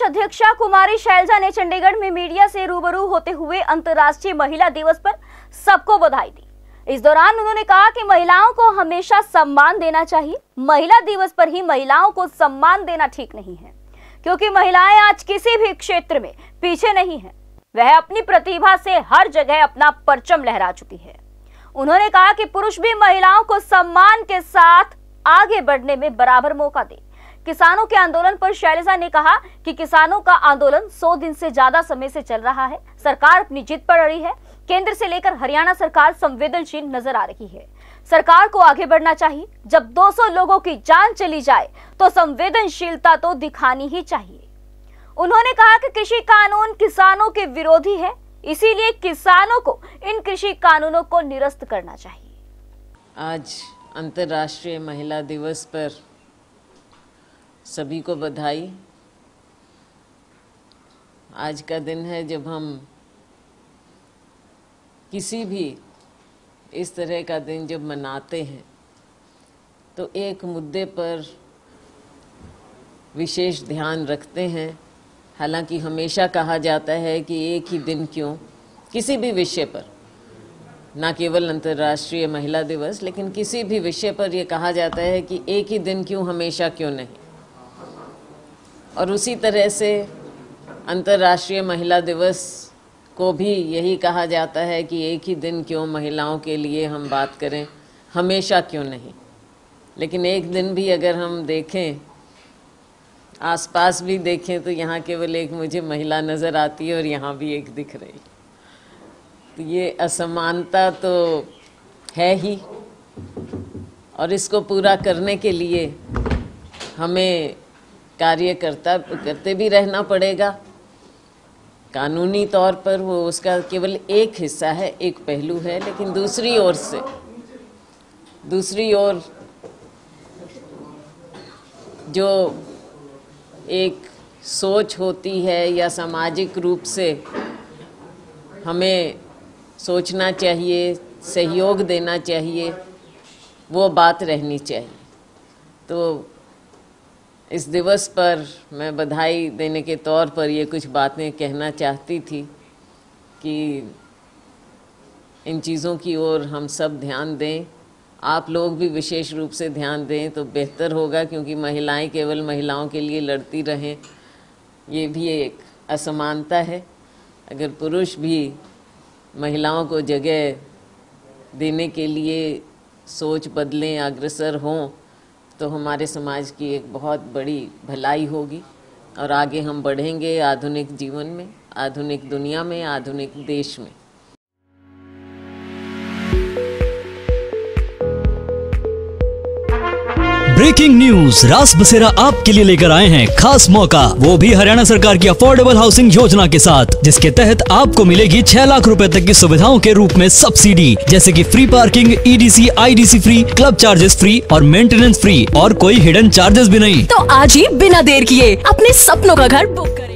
अध्यक्षा कुमारी शैलजा ने चंडीगढ़ में मीडिया से रूबरू होते हुए अंतर्राष्ट्रीय महिला दिवस पर सबको बधाई दी। इस दौरान उन्होंने कहा कि महिलाओं को हमेशा सम्मान देना चाहिए। महिला दिवस पर ही महिलाओं को सम्मान देना ठीक नहीं है, क्योंकि महिलाएं आज किसी भी क्षेत्र में पीछे नहीं है। वह अपनी प्रतिभा से हर जगह अपना परचम लहरा चुकी है। उन्होंने कहा कि पुरुष भी महिलाओं को सम्मान के साथ आगे बढ़ने में बराबर मौका दे। किसानों के आंदोलन पर शैलजा ने कहा कि किसानों का आंदोलन 100 दिन से ज्यादा समय से चल रहा है। सरकार अपनी जिद पर अड़ी है। केंद्र से लेकर हरियाणा सरकार संवेदनशील नजर आ रही है। सरकार को आगे बढ़ना चाहिए। जब 200 लोगों की जान चली जाए तो संवेदनशीलता तो दिखानी ही चाहिए। उन्होंने कहा कि कृषि कानून किसानों के विरोधी है, इसीलिए किसानों को इन कृषि कानूनों को निरस्त करना चाहिए। आज अंतर्राष्ट्रीय महिला दिवस पर सभी को बधाई। आज का दिन है जब हम किसी भी इस तरह का दिन जब मनाते हैं तो एक मुद्दे पर विशेष ध्यान रखते हैं। हालांकि हमेशा कहा जाता है कि एक ही दिन क्यों, किसी भी विषय पर, ना केवल अंतर्राष्ट्रीय महिला दिवस, लेकिन किसी भी विषय पर यह कहा जाता है कि एक ही दिन क्यों, हमेशा क्यों नहीं। और उसी तरह से अंतर्राष्ट्रीय महिला दिवस को भी यही कहा जाता है कि एक ही दिन क्यों महिलाओं के लिए हम बात करें, हमेशा क्यों नहीं। लेकिन एक दिन भी अगर हम देखें, आसपास भी देखें, तो यहाँ केवल एक मुझे महिला नज़र आती है और यहाँ भी एक दिख रही। तो ये असमानता तो है ही, और इसको पूरा करने के लिए हमें कार्य करते भी रहना पड़ेगा। कानूनी तौर पर वो उसका केवल एक हिस्सा है, एक पहलू है, लेकिन दूसरी ओर जो एक सोच होती है या सामाजिक रूप से हमें सोचना चाहिए, सहयोग देना चाहिए, वो बात रहनी चाहिए। तो इस दिवस पर मैं बधाई देने के तौर पर ये कुछ बातें कहना चाहती थी कि इन चीज़ों की ओर हम सब ध्यान दें। आप लोग भी विशेष रूप से ध्यान दें तो बेहतर होगा, क्योंकि महिलाएं केवल महिलाओं के लिए लड़ती रहें, ये भी एक असमानता है। अगर पुरुष भी महिलाओं को जगह देने के लिए सोच बदलें, अग्रसर हों, तो हमारे समाज की एक बहुत बड़ी भलाई होगी और आगे हम बढ़ेंगे आधुनिक जीवन में, आधुनिक दुनिया में, आधुनिक देश में। ब्रेकिंग न्यूज, रास बसेरा आपके लिए लेकर आए हैं खास मौका, वो भी हरियाणा सरकार की अफोर्डेबल हाउसिंग योजना के साथ, जिसके तहत आपको मिलेगी 6 लाख रुपए तक की सुविधाओं के रूप में सब्सिडी, जैसे कि free parking, EDC, IDC free, club charges free और मेंटेनेंस फ्री, और कोई हिडन चार्जेस भी नहीं। तो आज ही बिना देर किए अपने सपनों का घर बुक करें।